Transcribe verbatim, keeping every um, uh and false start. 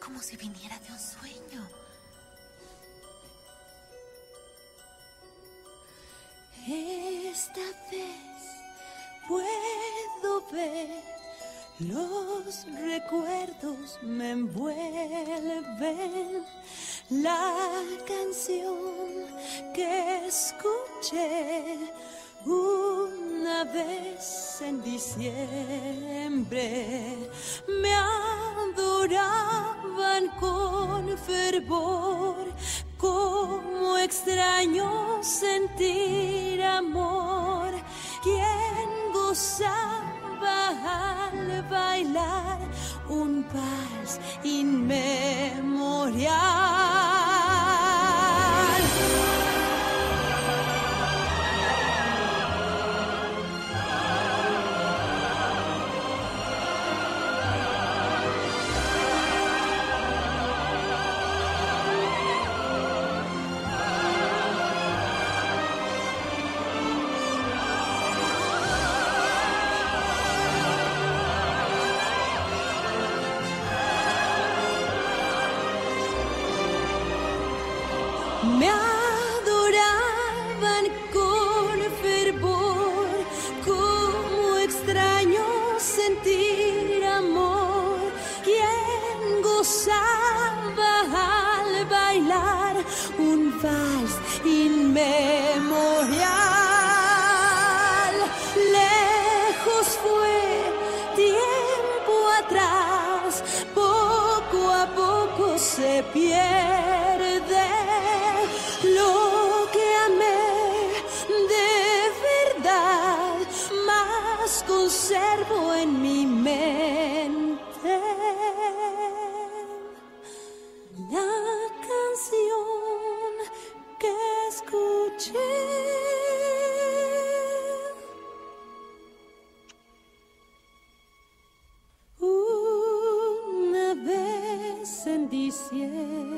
como si viniera de un sueño. Esta vez puedo ver, los recuerdos me envuelven. La canción que escuché una vez en diciembre, me adoraban con fervor. Cómo extraño sentir amor. Quien gozaba al bailar un vals inmemorial. Me adoraban con fervor. Cómo extraño sentir amor. Quien gozaba al bailar un vals inmemorial. Lejos fue tiempo atrás, poco a poco se pierde. Lo que amé de verdad, más conservo en mi mente. La canción que escuché una vez en diciembre.